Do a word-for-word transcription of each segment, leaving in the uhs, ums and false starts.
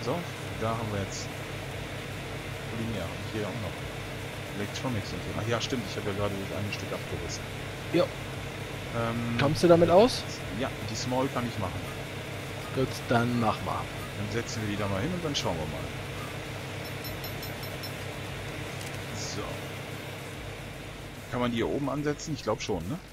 So, da haben wir jetzt Polymer. Und hier auch noch Electronics und so. Ach ja, stimmt, ich habe ja gerade das eine Stück abgerissen. Ja. Ähm, Kommst du damit aus? Ja, die Small kann ich machen. Gut, dann mach mal. Dann setzen wir die da mal hin und dann schauen wir mal. So. Kann man die hier oben ansetzen? Ich glaube schon, ne?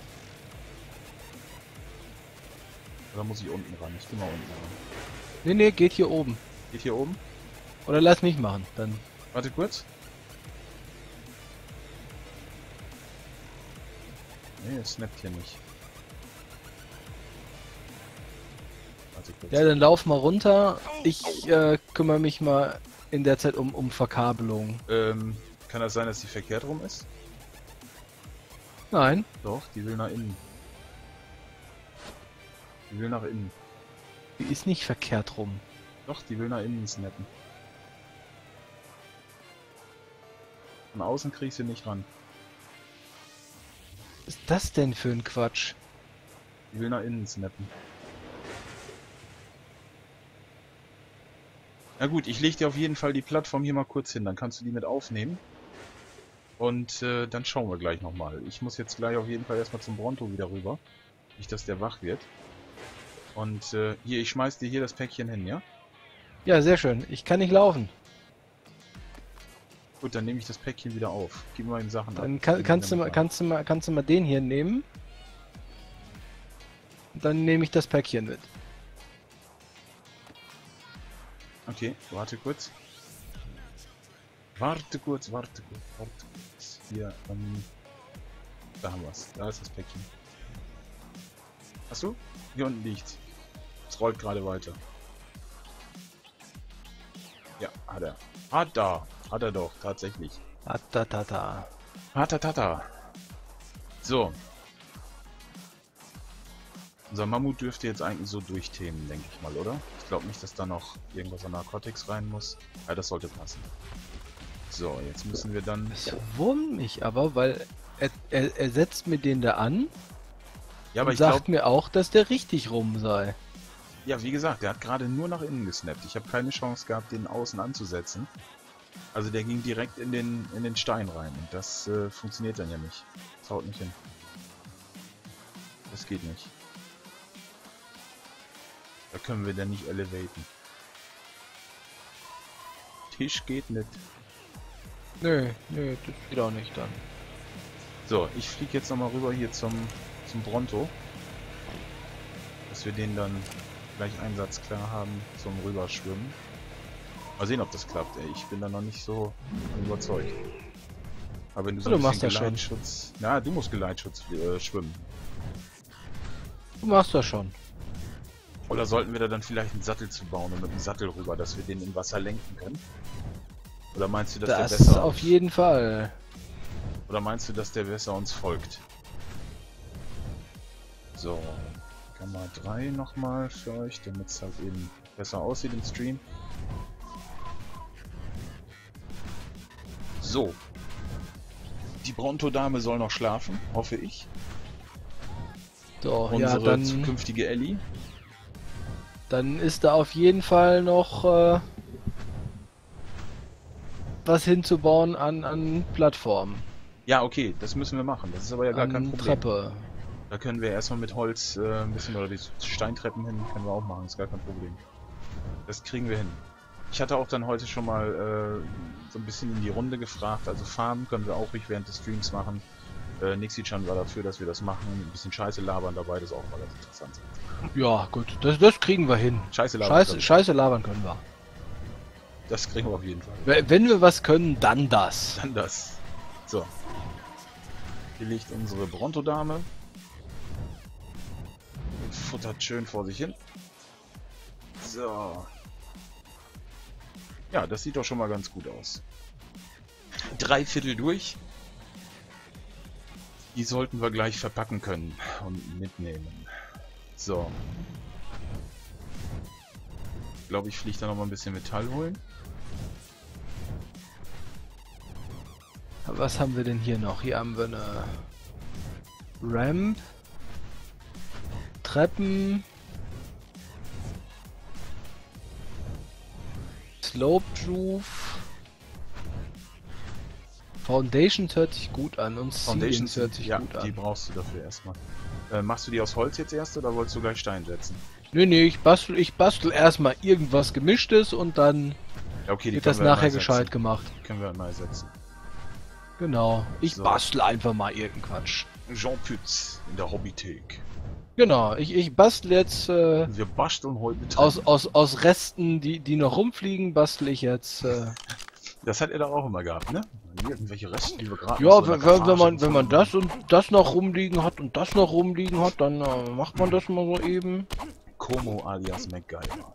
Oder muss ich unten ran? Ich geh mal unten ran. Nee, nee, geht hier oben. Geht hier oben? Oder lass mich machen, dann. Warte kurz. Nee, es snappt hier nicht. Warte kurz. Ja, dann lauf mal runter. Ich äh, kümmere mich mal in der Zeit um, um Verkabelung. Ähm, kann das sein, dass die verkehrt rum ist? Nein. Doch, die will nach innen. Die will nach innen. Die ist nicht verkehrt rum. Doch, die will nach innen snappen. Von außen krieg ich sie nicht ran. Was ist das denn für ein Quatsch? Die will nach innen snappen. Na gut, ich leg dir auf jeden Fall die Plattform hier mal kurz hin, dann kannst du die mit aufnehmen. Und äh, dann schauen wir gleich nochmal. Ich muss jetzt gleich auf jeden Fall erstmal zum Bronto wieder rüber. Nicht, dass der wach wird. Und äh, hier, ich schmeiß dir hier das Päckchen hin, ja? Ja, sehr schön. Ich kann nicht laufen. Gut, dann nehme ich das Päckchen wieder auf. Gib mir meine Sachen ab. Dann kann, kannst, du mal, kannst, du mal, kannst du mal den hier nehmen. Und dann nehme ich das Päckchen mit. Okay, warte kurz. Warte kurz, warte kurz, warte kurz. Hier, ähm... Da haben wir's. Da ist das Päckchen. Hast du? Hier unten liegt's. Es rollt gerade weiter. Ja, hat er. Hat er. Hat er doch, tatsächlich. Atatata. Hat er, tata. So. Unser Mammut dürfte jetzt eigentlich so durchthemen, denke ich mal, oder? Ich glaube nicht, dass da noch irgendwas an Narcotics rein muss. Ja, das sollte passen. So, jetzt müssen wir dann... Das wurmt mich aber, weil er, er, er setzt mir den da an Ja, aber und ich sagt glaube... mir auch, dass der richtig rum sei. Ja, wie gesagt, der hat gerade nur nach innen gesnappt. Ich habe keine Chance gehabt, den außen anzusetzen. Also der ging direkt in den, in den Stein rein. Und das äh, funktioniert dann ja nicht. Das haut nicht hin. Das geht nicht. Da können wir dann nicht elevaten. Tisch geht nicht. Nö, nö, das geht auch nicht dann. So, ich fliege jetzt nochmal rüber hier zum, zum Bronto. Dass wir den dann gleich einsatzklar haben zum Rüberschwimmen. Mal sehen, ob das klappt, ey. Ich bin da noch nicht so überzeugt. Aber wenn du so Du ein machst bisschen das schon. Geleitschutz... Na, du musst Geleitschutz äh, schwimmen. Du machst das schon. Oder sollten wir da dann vielleicht einen Sattel zu bauen und mit einem Sattel rüber, dass wir den im Wasser lenken können? Oder meinst du, dass Das der besser auf jeden Fall. Oder meinst du, dass der besser uns folgt? So, Gamma drei nochmal für euch, damit es halt eben besser aussieht im Stream. So. Die Bronto-Dame soll noch schlafen, hoffe ich. So, Unsere ja, dann, zukünftige Ellie. dann ist da auf jeden Fall noch äh, was hinzubauen an, an Plattformen. Ja, okay, das müssen wir machen. Das ist aber ja gar an kein Problem. Treppe. Da können wir erstmal mit Holz äh, ein bisschen, oder die Steintreppen hin, können wir auch machen, ist gar kein Problem. Das kriegen wir hin. Ich hatte auch dann heute schon mal äh, so ein bisschen in die Runde gefragt, also Farmen können wir auch ruhig während des Streams machen. Äh, Nixichan war dafür, dass wir das machen, ein bisschen Scheiße labern dabei, das ist auch mal ganz interessant. Ja, gut, das, das kriegen wir hin. Scheiße labern. Scheiße, können wir. Scheiße labern können wir. Das kriegen wir auf jeden Fall. We- Wenn wir was können, dann das. Dann das. So. Hier liegt unsere Bronto-Dame. Futtert schön vor sich hin. So. Ja, das sieht doch schon mal ganz gut aus. Drei Viertel durch. Die sollten wir gleich verpacken können und mitnehmen. So. Ich glaube, ich fliege da noch mal ein bisschen Metall holen. Was haben wir denn hier noch? Hier haben wir eine Ramp, Treppen, Sloped Roof. Foundations hört sich gut an und Foundations Ceilings hört sich ja, gut die an. brauchst du dafür erstmal. Äh, machst du die aus Holz jetzt erst oder wolltest du gleich Stein setzen? Nee, nee, ich bastel, ich bastel erstmal irgendwas Gemischtes und dann Ja, okay, die wird können das wir nachher mal gescheit setzen. gemacht. Die können wir mal ersetzen. Genau. Ich So. bastel einfach mal irgendeinen Quatsch. Jean Pütz in der Hobbythek. Genau, ich, ich bastel jetzt äh, Wir basteln heute aus, aus, aus Resten, die, die noch rumfliegen, bastel ich jetzt. Äh, Das hat er doch auch immer gehabt, ne? Irgendwelche Reste, die wir gerade ja, aus so wenn, einer wenn, wenn Garage man, wenn man gefunden das und das noch rumliegen hat und das noch rumliegen hat, dann äh, macht man das mal so eben. haben. Como alias MacGyver.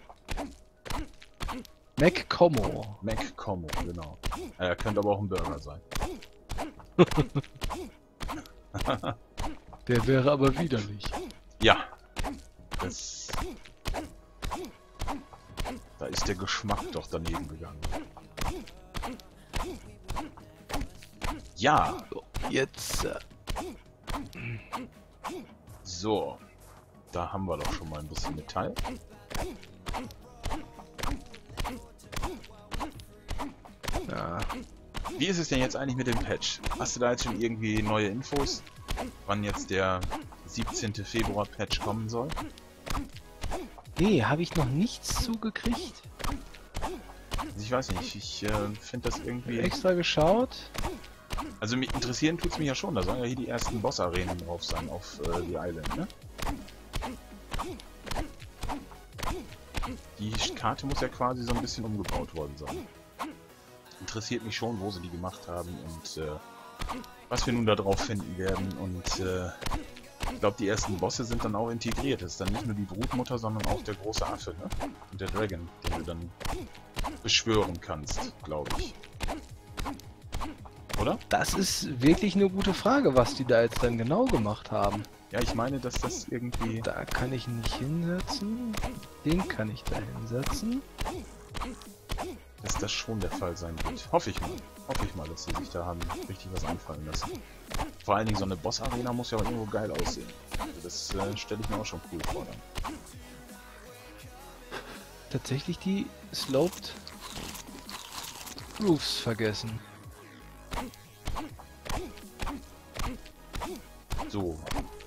Mac Como. Mac Como, genau. Er könnte aber auch ein Burger sein. Der wäre aber widerlich. Ja. Das... Da ist der Geschmack doch daneben gegangen. Ja. Jetzt. Äh, So. Da haben wir doch schon mal ein bisschen Metall. ja. Wie ist es denn jetzt eigentlich mit dem Patch? Hast du da jetzt schon irgendwie neue Infos? Wann jetzt der siebzehnte Februar Patch kommen soll? Nee, habe ich noch nichts zugekriegt. Also ich weiß nicht, ich äh, finde das irgendwie... Extra geschaut. Also mich interessieren tut's mich ja schon, da sollen ja hier die ersten Boss-Arenen drauf sein, auf äh, die Island, ne? Die Karte muss ja quasi so ein bisschen umgebaut worden sein. Interessiert mich schon, wo sie die gemacht haben und äh, was wir nun da drauf finden werden. Und äh, ich glaube, die ersten Bosse sind dann auch integriert. Das ist dann nicht nur die Brutmutter, sondern auch der große Affe, ne? Und der Dragon, den du dann beschwören kannst, glaube ich. Oder? Das ist wirklich eine gute Frage, was die da jetzt dann genau gemacht haben. Ja, ich meine, dass das irgendwie... Da kann ich nicht hinsetzen. Den kann ich da hinsetzen. dass das schon der Fall sein wird. Hoffe ich mal. Hoffe ich mal, dass sie sich da haben richtig was einfallen lassen. Vor allen Dingen so eine Boss-Arena muss ja auch irgendwo geil aussehen. Also das äh, stelle ich mir auch schon cool vor dann. Tatsächlich die Sloped Roofs vergessen. So.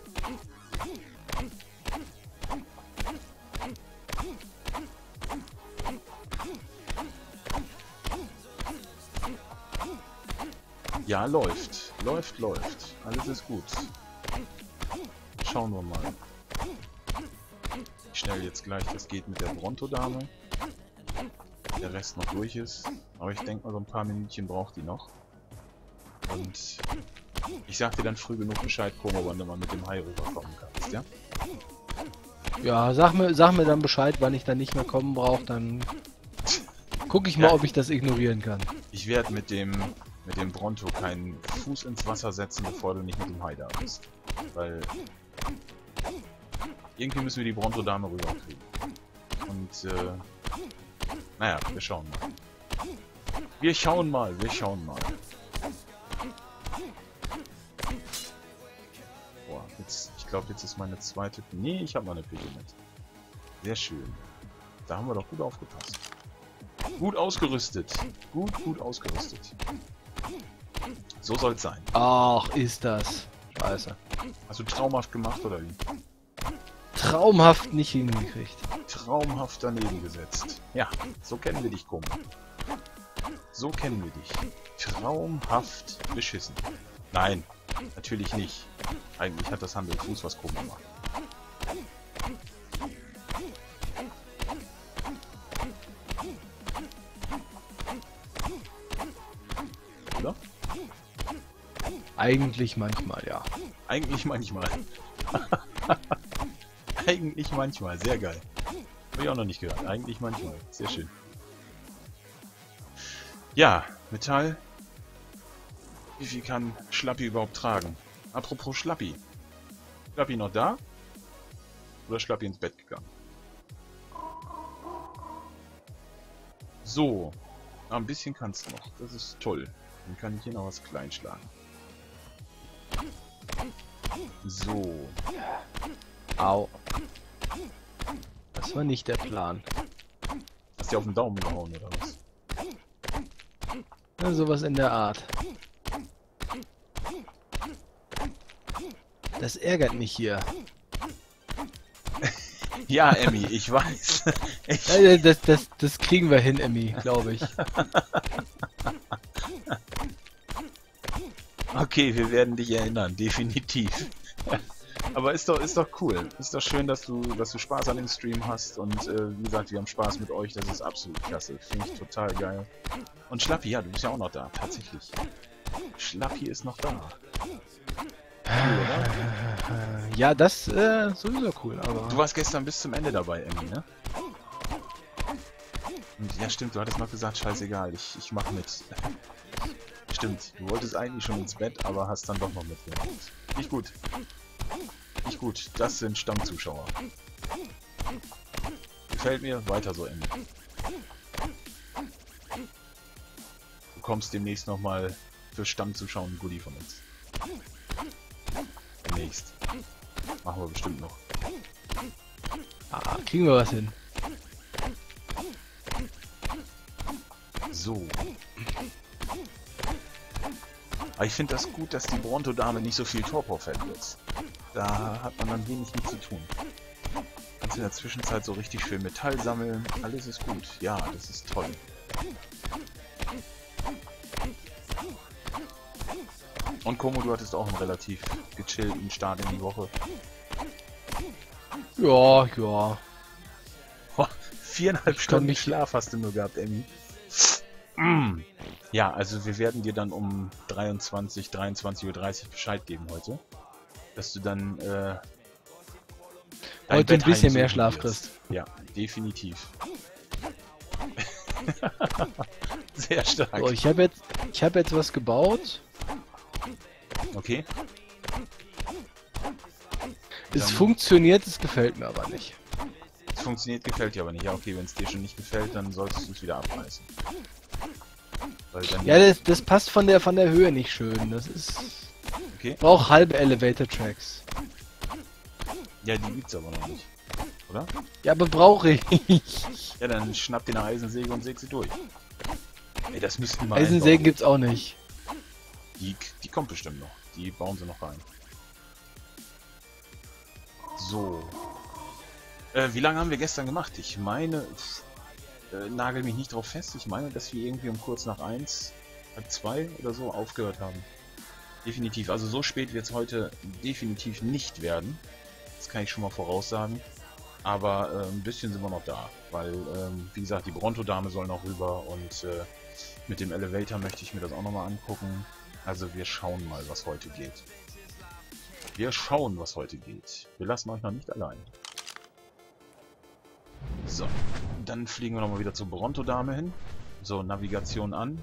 Ja, läuft. Läuft, läuft. Alles ist gut. Schauen wir mal. Wie schnell jetzt gleich das geht mit der Bronto-Dame. Der Rest noch durch ist. Aber ich denke mal, so ein paar Minütchen braucht die noch. Und ich sag dir dann früh genug Bescheid, Como, wann du mal mit dem Hai rüberkommen kannst, ja? Ja, sag mir, sag mir dann Bescheid, wann ich dann nicht mehr kommen brauche, dann gucke ich mal, Ja. ob ich das ignorieren kann. Ich werde mit dem mit dem Bronto keinen Fuß ins Wasser setzen, bevor du nicht mit dem Hai da bist. Weil irgendwie müssen wir die Bronto-Dame rüberkriegen. Und äh, naja, wir schauen mal. Wir schauen mal, wir schauen mal. Boah, jetzt, ich glaube, jetzt ist meine zweite... Nee, ich habe meine Pille mit. Sehr schön. Da haben wir doch gut aufgepasst. Gut ausgerüstet. Gut, gut ausgerüstet. So soll es sein. Ach, ist das. Scheiße. Hast du traumhaft gemacht, oder wie? Traumhaft nicht hingekriegt. Traumhaft daneben gesetzt. Ja, so kennen wir dich, Kumpel. So kennen wir dich. Traumhaft beschissen. Nein, natürlich nicht. Eigentlich hat das Hand und Fuß, was Kumpel macht. Oder? Eigentlich manchmal, ja. Eigentlich manchmal. Eigentlich manchmal. Sehr geil. Habe ich auch noch nicht gehört. Eigentlich manchmal. Sehr schön. Ja, Metall. Wie viel kann Schlappi überhaupt tragen? Apropos Schlappi. Schlappi noch da? Oder Schlappi ins Bett gegangen? So. Ah, ein bisschen kannst du noch. Das ist toll. Dann kann ich hier noch was klein schlagen. So. Au. Das war nicht der Plan. Das Hast du auf den Daumen gehauen, oder was? Ja, sowas in der Art. Das ärgert mich hier. Ja, Emmy, ich weiß. Ich Ja, Das, das, das kriegen wir hin, Emmy, glaube ich. Okay, wir werden dich erinnern, definitiv. Aber ist doch, ist doch cool. Ist doch schön, dass du, dass du Spaß an dem Stream hast. Und äh, wie gesagt, wir haben Spaß mit euch. Das ist absolut klasse. Finde ich total geil. Und Schlappi, ja, du bist ja auch noch da. Tatsächlich. Schlappi ist noch da. Cool, oder? Ja, das äh, sowieso cool, aber... Du warst gestern bis zum Ende dabei, Emmy, ne? Und, ja, stimmt. Du hattest noch gesagt, scheißegal. Ich, ich mach mit. Stimmt. Du wolltest eigentlich schon ins Bett, aber hast dann doch noch mitgemacht. Nicht gut. Nicht gut, das sind Stammzuschauer. Gefällt mir, weiter so, Emmy. Du bekommst demnächst nochmal für Stammzuschauer ein Goodie von uns. Demnächst. Machen wir bestimmt noch. Ah, kriegen wir was hin. So. Aber ich finde das gut, dass die Bronto-Dame nicht so viel Torpor-Fett nutzt. Da hat man dann wenig mit zu tun. Kannst in der Zwischenzeit so richtig schön Metall sammeln. Alles ist gut. Ja, das ist toll. Und Komo, du hattest auch einen relativ gechillten Start in die Woche. Ja, ja. Boah, viereinhalb Ich Stunden kann mich- Schlaf hast du nur gehabt, Emmy. Mm. Ja, also wir werden dir dann um dreiundzwanzig, dreiundzwanzig Uhr dreißig Bescheid geben heute. Dass du dann äh, dein Heute ein Bett bisschen mehr heimsuchen Schlaf wirst. kriegst. Ja, definitiv. Sehr stark. So, ich habe jetzt, ich habe jetzt was gebaut. Okay. Es Dann- funktioniert, es gefällt mir aber nicht. Es funktioniert, gefällt dir aber nicht. Ja, okay, wenn es dir schon nicht gefällt, dann solltest du es wieder abreißen. Weil dann Ja, das, das passt von der von der Höhe nicht schön. Das ist... okay. Braucht halbe Elevator Tracks. Ja, die gibt's aber noch nicht. Oder? Ja, aber brauche ich. Ja, dann schnapp dir eine Eisensäge und säg sie durch. Ey, das müssten wir mal Eisensägen einbauen. gibt's auch nicht. Die, die kommt bestimmt noch. Die bauen sie noch rein. So. Äh, wie lange haben wir gestern gemacht? Ich meine, äh, nagel mich nicht drauf fest. Ich meine, dass wir irgendwie um kurz nach eins, halb zwei oder so aufgehört haben. Definitiv. Also so spät wird es heute definitiv nicht werden. Das kann ich schon mal voraussagen. Aber äh, ein bisschen sind wir noch da. Weil, ähm, wie gesagt, die Bronto-Dame soll noch rüber und äh, mit dem Elevator möchte ich mir das auch nochmal angucken. Also wir schauen mal, was heute geht. Wir schauen, was heute geht. Wir lassen euch noch nicht allein. So, dann fliegen wir nochmal wieder zur Bronto-Dame hin. So, Navigation an.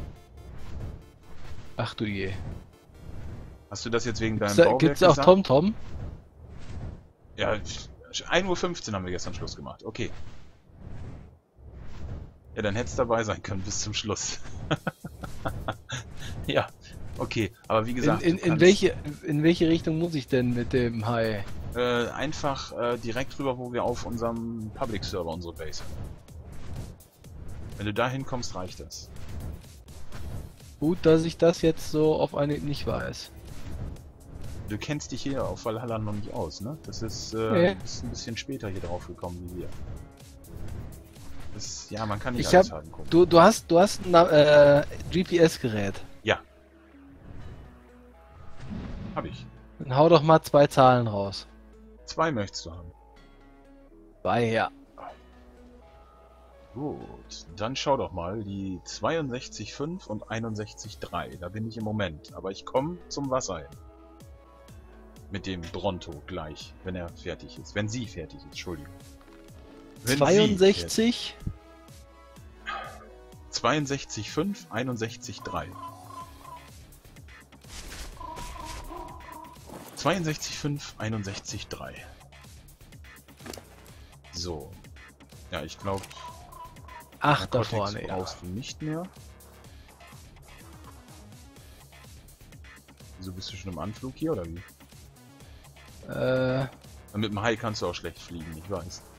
Ach du je. Hast du das jetzt wegen deinem Gibt's da, Bauwerk gibt's auch gesagt? TomTom? Ja, ein Uhr fünfzehn haben wir gestern Schluss gemacht. Okay. Ja, dann hättest dabei sein können bis zum Schluss. Ja, okay. Aber wie In, gesagt, in, du in, kannst, welche, in welche Richtung muss ich denn mit dem Hai? äh, einfach äh, direkt rüber, wo wir auf unserem Public-Server unsere Base haben. Wenn du da hinkommst, reicht das. Gut, dass ich das jetzt so auf Anhieb nicht weiß. Du kennst dich hier auf Valhalla noch nicht aus, ne? Das ist, äh, Nee. du bist ein bisschen später hier drauf gekommen wie wir. Das, ja, man kann nicht Ich alles hab- haben. Guck. Du, du hast, du hast ein äh, G P S-Gerät. Ja. Hab ich. Dann hau doch mal zwei Zahlen raus. Zwei möchtest du haben. Zwei, ja. Gut, dann schau doch mal, die zweiundsechzig Komma fünf und einundsechzig Komma drei, da bin ich im Moment, aber ich komme zum Wasser hin. Mit dem Bronto gleich, wenn er fertig ist. Wenn sie fertig ist, Entschuldigung. Wenn sie zweiundsechzig. fertig- zweiundsechzig Komma fünf, einundsechzig Komma drei. zweiundsechzig Komma fünf, einundsechzig Komma drei. So. Ja, ich glaube... Ach, da Narcotics vorne, ja. brauchst du nicht mehr. Wieso bist du schon im Anflug hier, oder wie? Äh, Mit dem Hai kannst du auch schlecht fliegen, ich weiß.